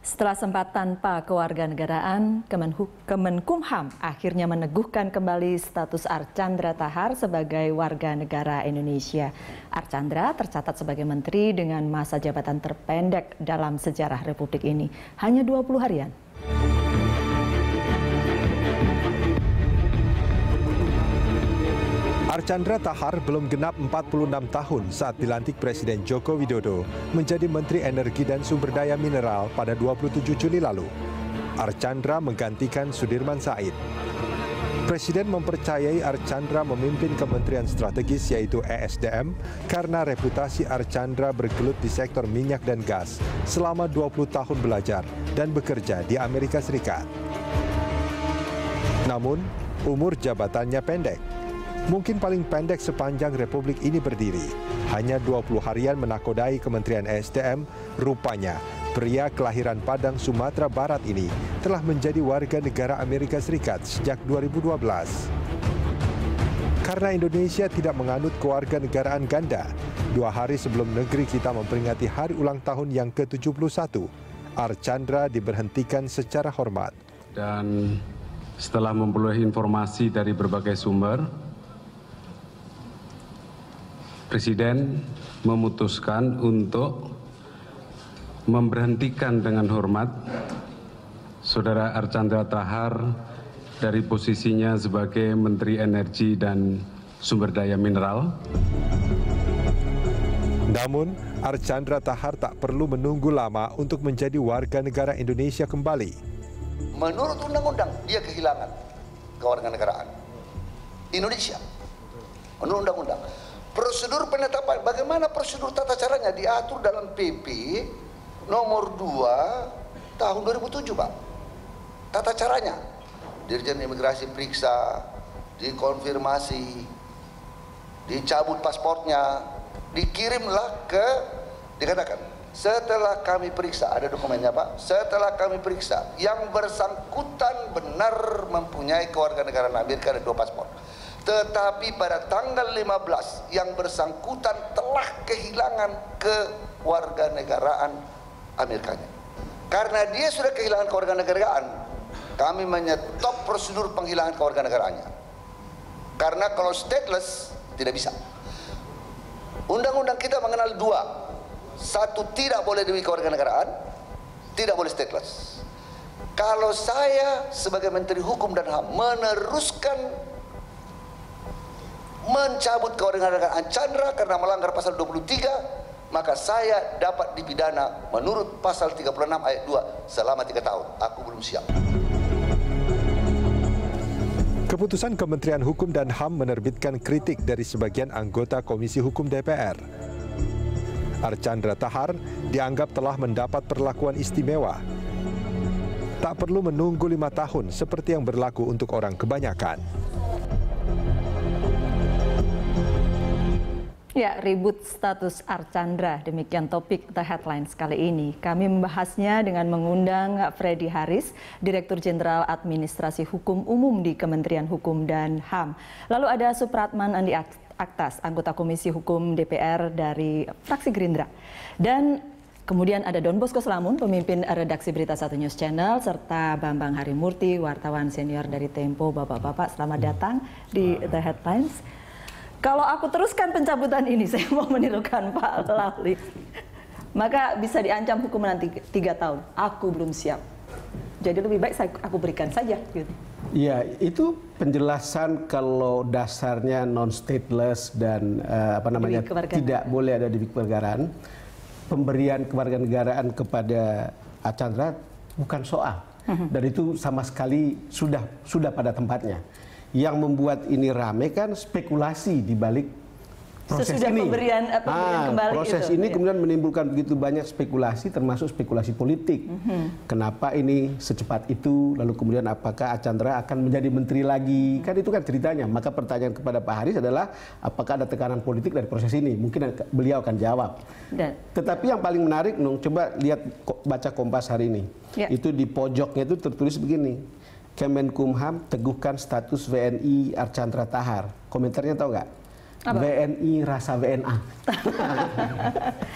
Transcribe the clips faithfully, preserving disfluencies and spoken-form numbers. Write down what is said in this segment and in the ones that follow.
Setelah sempat tanpa kewarganegaraan, Kemenkumham akhirnya meneguhkan kembali status Archandra Thahar sebagai warga negara Indonesia. Archandra tercatat sebagai menteri dengan masa jabatan terpendek dalam sejarah Republik ini, hanya dua puluh harian. Archandra Thahar belum genap empat puluh enam tahun saat dilantik Presiden Joko Widodo menjadi Menteri Energi dan Sumber Daya Mineral pada dua puluh tujuh Juli lalu. Archandra menggantikan Sudirman Said. Presiden mempercayai Archandra memimpin Kementerian Strategis yaitu E S D M karena reputasi Archandra bergelut di sektor minyak dan gas selama dua puluh tahun belajar dan bekerja di Amerika Serikat. Namun, umur jabatannya pendek. Mungkin paling pendek sepanjang Republik ini berdiri. Hanya dua puluh harian menakodai Kementerian E S D M, rupanya pria kelahiran Padang, Sumatera Barat ini telah menjadi warga negara Amerika Serikat sejak dua ribu dua belas. Karena Indonesia tidak menganut kewarganegaraan ganda, dua hari sebelum negeri kita memperingati hari ulang tahun yang ke tujuh puluh satu, Archandra diberhentikan secara hormat. Dan setelah memperoleh informasi dari berbagai sumber, Presiden memutuskan untuk memberhentikan dengan hormat Saudara Archandra Thahar dari posisinya sebagai Menteri Energi dan Sumber Daya Mineral. Namun, Archandra Thahar tak perlu menunggu lama untuk menjadi warga negara Indonesia kembali. Menurut undang-undang, dia kehilangan kewarganegaraan Indonesia. Menurut undang-undang. Prosedur penetapan, bagaimana prosedur tata caranya diatur dalam P P nomor dua tahun dua ribu tujuh, Pak. Tata caranya, Dirjen Imigrasi periksa, dikonfirmasi, dicabut paspornya, dikirimlah ke, dikatakan, setelah kami periksa, ada dokumennya Pak, setelah kami periksa, yang bersangkutan benar mempunyai kewarganegaraan Amerika, ada dua paspor. Tetapi pada tanggal lima belas yang bersangkutan telah kehilangan kewarganegaraan Amerikanya. Karena dia sudah kehilangan kewarganegaraan, kami menyetop prosedur penghilangan kewarganegaraannya. Karena kalau stateless tidak bisa. Undang-undang kita mengenal dua. Satu, tidak boleh diberi kewarganegaraan, tidak boleh stateless. Kalau saya sebagai Menteri Hukum dan H A M meneruskan mencabut kewarganegaraan Archandra karena melanggar pasal dua puluh tiga, maka saya dapat dipidana menurut pasal tiga puluh enam ayat dua selama tiga tahun. Aku belum siap. Keputusan Kementerian Hukum dan H A M menerbitkan kritik dari sebagian anggota Komisi Hukum D P R. Archandra Thahar dianggap telah mendapat perlakuan istimewa. Tak perlu menunggu lima tahun seperti yang berlaku untuk orang kebanyakan. Ya, ribut status Archandra, demikian topik The Headlines kali ini. Kami membahasnya dengan mengundang Freddy Haris, Direktur Jenderal Administrasi Hukum Umum di Kementerian Hukum dan H A M. Lalu ada Supratman Andi Aktas, anggota Komisi Hukum D P R dari fraksi Gerindra. Dan kemudian ada Don Bosco Slamun, pemimpin redaksi Berita Satu News Channel, serta Bambang Harimurti, wartawan senior dari Tempo. Bapak-bapak, selamat datang di The Headlines. Kalau aku teruskan pencabutan ini, saya mau menirukan Pak Lali, maka bisa diancam hukuman nanti tiga tahun. Aku belum siap. Jadi lebih baik saya, aku berikan saja. Gitu. Ya, itu penjelasan kalau dasarnya non-stateless dan uh, apa namanya tidak boleh ada di kewarganegaraan. Pemberian kewarganegaraan kepada Archandra bukan soal, dan itu sama sekali sudah sudah pada tempatnya. Yang membuat ini rame kan spekulasi di balik proses Sesudah ini. Pemberian, uh, pemberian ah, kembali proses itu, ini ya. Kemudian menimbulkan begitu banyak spekulasi, termasuk spekulasi politik. Mm-hmm. Kenapa ini secepat itu? Lalu kemudian apakah Archandra akan menjadi menteri lagi? Kan itu kan ceritanya. Maka pertanyaan kepada Pak Haris adalah apakah ada tekanan politik dari proses ini? Mungkin beliau akan jawab. Dan. Tetapi yang paling menarik, Nung, coba lihat baca Kompas hari ini. Ya. Itu di pojoknya itu tertulis begini. Kemenkumham teguhkan status W N I Archandra Thahar. Komentarnya tahu nggak? W N I rasa W N A.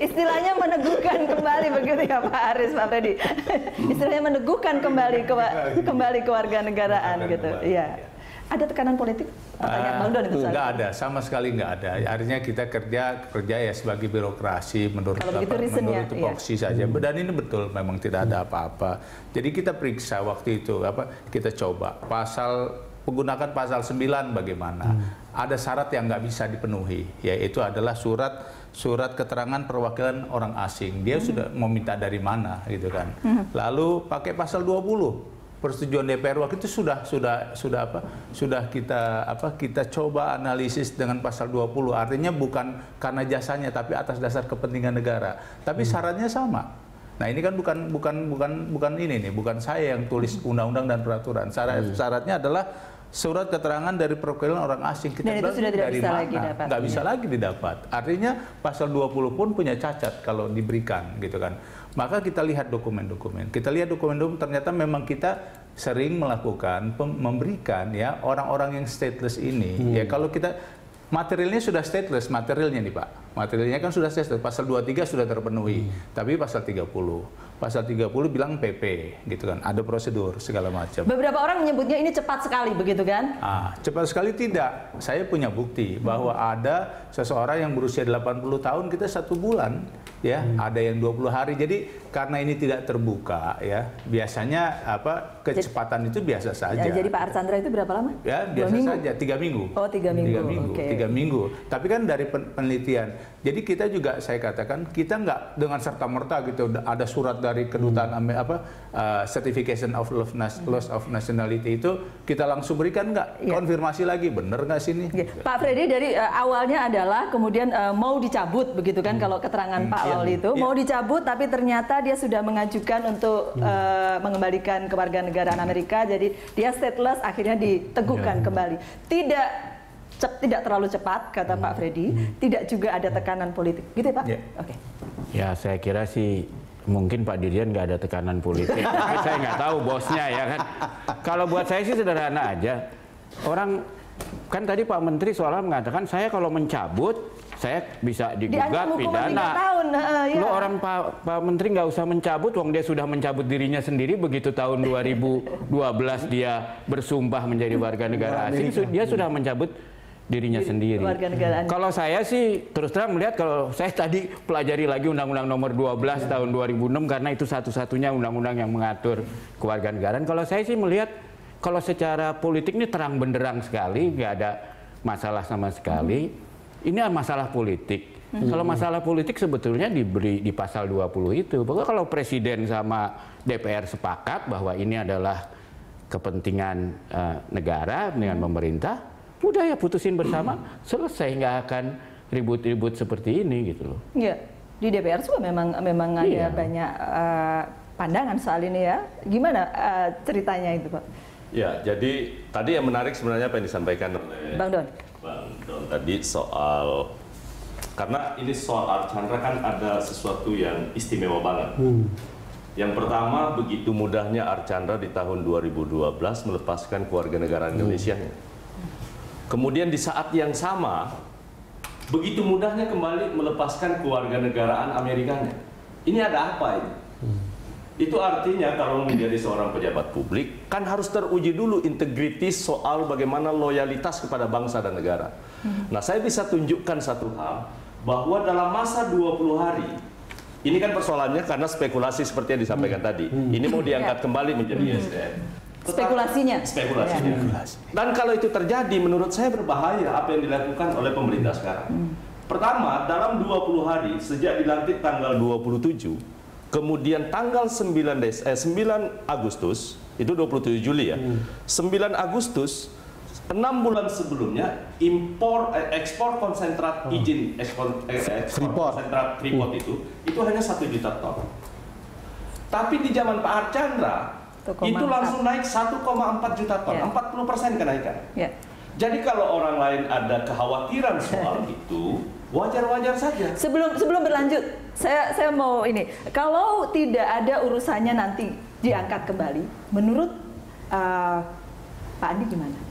Istilahnya meneguhkan kembali begitu ya Pak Haris, Pak Freddy. Istilahnya meneguhkan kembali ke, kembali kewarganegaraan gitu. Iya. Ada tekanan politik? Pertanyaan Bang Don itu uh, nggak ada, sama sekali nggak ada. Artinya kita kerja kerja ya sebagai birokrasi menurut apa, menurut tupoksi iya. saja. Dan ini betul memang tidak ada apa-apa. Jadi kita periksa waktu itu apa kita coba pasal menggunakan pasal sembilan bagaimana. Hmm. Ada syarat yang nggak bisa dipenuhi, yaitu adalah surat surat keterangan perwakilan orang asing. Dia hmm. sudah meminta dari mana gitu kan. Hmm. Lalu pakai pasal dua puluh. Persetujuan D P R waktu itu sudah sudah sudah apa sudah kita apa kita coba analisis dengan pasal dua puluh, artinya bukan karena jasanya tapi atas dasar kepentingan negara, tapi syaratnya sama. Nah ini kan bukan bukan bukan bukan ini nih bukan saya yang tulis undang-undang dan peraturan. Syarat syaratnya adalah surat keterangan dari perwakilan orang asing. Kita dan itu sudah tidak dari bisa mana? lagi dapat. Nggak bisa ya. lagi didapat. Artinya pasal dua puluh pun punya cacat kalau diberikan gitu kan. Maka kita lihat dokumen-dokumen. Kita lihat dokumen-dokumen ternyata memang kita sering melakukan memberikan ya orang-orang yang stateless ini. Hmm. Ya kalau kita materialnya sudah stateless, materialnya nih Pak. Materialnya kan sudah stateless. Pasal dua puluh tiga sudah terpenuhi. Hmm. Tapi pasal tiga puluh. Pasal tiga puluh bilang P P gitu kan. Ada prosedur segala macam. Beberapa orang menyebutnya ini cepat sekali begitu kan? Ah, cepat sekali tidak. Saya punya bukti bahwa hmm. ada seseorang yang berusia delapan puluh tahun kita satu bulan ya, hmm. ada yang dua puluh hari. Jadi karena ini tidak terbuka ya, biasanya apa kecepatan jadi, itu biasa saja. Ya, jadi Pak Archandra itu berapa lama? Ya, biasa minggu? saja tiga minggu. Oh, tiga minggu. Tiga minggu. Okay. Tiga minggu. Tapi kan dari penelitian. Jadi kita juga saya katakan kita nggak dengan serta merta gitu ada surat dari kedutaan hmm. apa uh, certification of loss of nationality itu kita langsung berikan nggak? Ya. Konfirmasi lagi bener nggak sini? Ya. Pak Freddy dari uh, awalnya adalah kemudian uh, mau dicabut begitu kan hmm. kalau keterangan hmm. Pak Lawli itu ya. Mau dicabut tapi ternyata dia sudah mengajukan untuk hmm. uh, mengembalikan kewarganegaraan Amerika, jadi dia stateless akhirnya diteguhkan ya. Kembali. Tidak cep, tidak terlalu cepat kata hmm. Pak Freddy, hmm. tidak juga ada tekanan politik, gitu ya Pak? Ya. Oke. Okay. Ya saya kira sih mungkin Pak Dirjen nggak ada tekanan politik, tapi saya nggak tahu bosnya ya kan. Kalau buat saya sih sederhana aja. Orang kan tadi Pak Menteri soalnya mengatakan saya kalau mencabut saya bisa digugat pidana. Tahun, uh, ya. Lo orang Pak, Pak Menteri nggak usah mencabut, wong dia sudah mencabut dirinya sendiri begitu tahun dua ribu dua belas dia bersumpah menjadi warga negara asing, dia sudah mencabut dirinya sendiri. Kalau saya sih terus terang melihat, kalau saya tadi pelajari lagi Undang-Undang Nomor dua belas tahun dua ribu enam karena itu satu-satunya undang-undang yang mengatur kewarganegaraan. Kalau saya sih melihat kalau secara politik ini terang benderang sekali, nggak ada masalah sama sekali. Hmm. Ini masalah politik. Hmm. Kalau masalah politik sebetulnya diberi di pasal dua puluh itu. Pokoknya kalau presiden sama D P R sepakat bahwa ini adalah kepentingan uh, negara dengan pemerintah, udah ya putusin bersama, selesai, nggak akan ribut-ribut seperti ini gitu loh. Iya, di D P R juga memang memang ada iya. banyak uh, pandangan soal ini ya. Gimana uh, ceritanya itu Pak? Ya, jadi tadi yang menarik sebenarnya apa yang disampaikan oleh Bang Don. Bang Don tadi soal, karena ini soal Archandra kan ada sesuatu yang istimewa banget. Hmm. Yang pertama, begitu mudahnya Archandra di tahun dua ribu dua belas melepaskan kewarganegaraan Indonesia. Hmm. Kemudian di saat yang sama, begitu mudahnya kembali melepaskan kewarganegaraan Amerikanya. Ini ada apa ini? Hmm. Itu artinya kalau menjadi seorang pejabat publik, kan harus teruji dulu integritas soal bagaimana loyalitas kepada bangsa dan negara. Hmm. Nah, saya bisa tunjukkan satu hal, bahwa dalam masa dua puluh hari, ini kan persoalannya karena spekulasi seperti yang disampaikan hmm. tadi. Hmm. Ini mau diangkat ya. kembali menjadi I S D N. Spekulasinya. Spekulasinya. Ya. Dan kalau itu terjadi, menurut saya berbahaya apa yang dilakukan oleh pemerintah sekarang. Hmm. Pertama, dalam dua puluh hari, sejak dilantik tanggal dua puluh tujuh, kemudian tanggal sembilan, Des, eh, sembilan Agustus, itu dua puluh tujuh Juli ya, hmm. sembilan Agustus, enam bulan sebelumnya, impor, eh, ekspor konsentrat, hmm. izin ekspor, eh, ekspor konsentrat Freeport hmm. itu, itu hanya satu juta ton. Tapi di zaman Pak Archandra, itu langsung naik satu koma empat juta ton, yeah. empat puluh persen kenaikan. Yeah. Jadi kalau orang lain ada kekhawatiran soal itu, wajar-wajar saja. Sebelum sebelum berlanjut, saya saya mau ini, kalau tidak ada urusannya nanti diangkat kembali, menurut uh, Pak Andi gimana?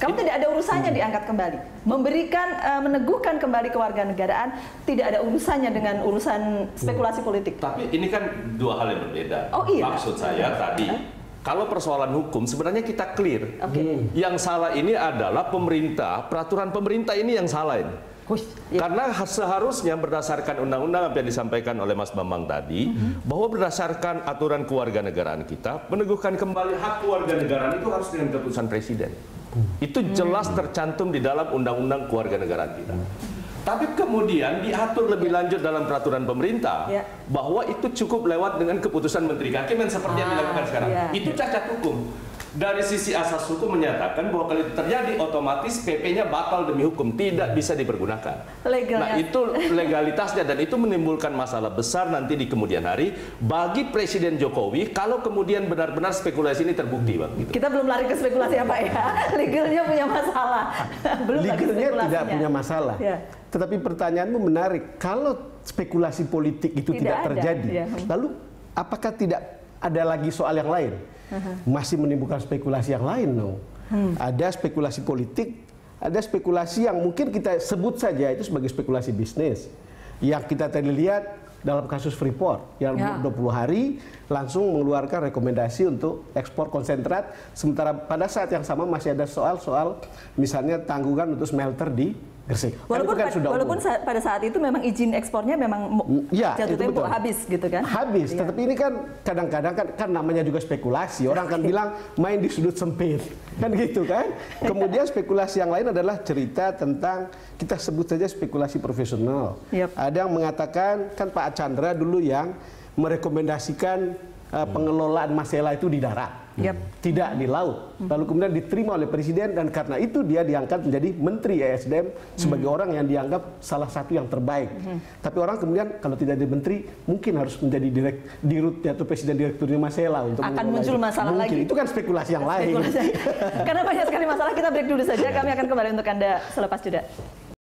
Kamu tidak ada urusannya hmm. diangkat kembali. Memberikan, uh, meneguhkan kembali kewarganegaraan tidak ada urusannya dengan urusan spekulasi politik. Tapi ini kan dua hal yang berbeda. Oh, iya. Maksud saya tadi, uh. kalau persoalan hukum sebenarnya kita clear. Okay. Yang salah ini adalah pemerintah, peraturan pemerintah ini yang salah ini. Hush, ya. Karena seharusnya berdasarkan undang-undang apa yang disampaikan oleh Mas Bambang tadi, mm-hmm. bahwa berdasarkan aturan kewarganegaraan kita, meneguhkan kembali hak kewarganegaraan itu harus dengan keputusan presiden. Mm. Itu jelas tercantum di dalam undang-undang kewarganegaraan kita. Mm. Tapi kemudian diatur lebih lanjut dalam peraturan pemerintah, yeah. bahwa itu cukup lewat dengan keputusan Menteri Kehakiman seperti ah, yang dilakukan sekarang. Yeah. Itu cacat hukum. Dari sisi asas hukum menyatakan bahwa kalau itu terjadi otomatis P P-nya batal demi hukum, tidak bisa dipergunakan. Legal. Nah itu legalitasnya dan itu menimbulkan masalah besar nanti di kemudian hari bagi Presiden Jokowi kalau kemudian benar-benar spekulasi ini terbukti, Bang. Gitu. Kita belum lari ke spekulasi apa ya? Legalnya punya masalah. Belum Legalnya tidak punya masalah. Ya. Tetapi pertanyaanmu menarik. Kalau spekulasi politik itu tidak, tidak terjadi, ya. lalu apakah tidak ada lagi soal yang lain? Masih menimbulkan spekulasi yang lain, no. Hmm. Ada spekulasi politik, ada spekulasi yang mungkin kita sebut saja itu sebagai spekulasi bisnis. Yang kita tadi lihat dalam kasus Freeport, yang ya. dua puluh hari langsung mengeluarkan rekomendasi untuk ekspor konsentrat, sementara pada saat yang sama masih ada soal-soal misalnya tanggungan untuk smelter di Gresik. Walaupun, kan sudah walaupun saat, pada saat itu memang izin ekspornya memang ya, jatuh tempo betul. habis gitu kan? Habis, ya. Tetapi ini kan kadang-kadang kan, kan namanya juga spekulasi. Orang kan bilang main di sudut sempit, kan gitu kan? Kemudian spekulasi yang lain adalah cerita tentang kita sebut saja spekulasi profesional. Yep. Ada yang mengatakan kan Pak Archandra dulu yang merekomendasikan uh, pengelolaan Masela itu di darat. Yep. Tidak di laut. Lalu kemudian diterima oleh Presiden dan karena itu dia diangkat menjadi Menteri E S D M sebagai hmm. orang yang dianggap salah satu yang terbaik. Hmm. Tapi orang kemudian kalau tidak jadi Menteri mungkin harus menjadi direk, dirut atau Presiden Direkturnya Masela untuk akan muncul itu. masalah mungkin. lagi. Itu kan spekulasi yang spekulasi. lain. Karena banyak sekali masalah, kita break dulu saja. Kami akan kembali untuk Anda selepas jeda.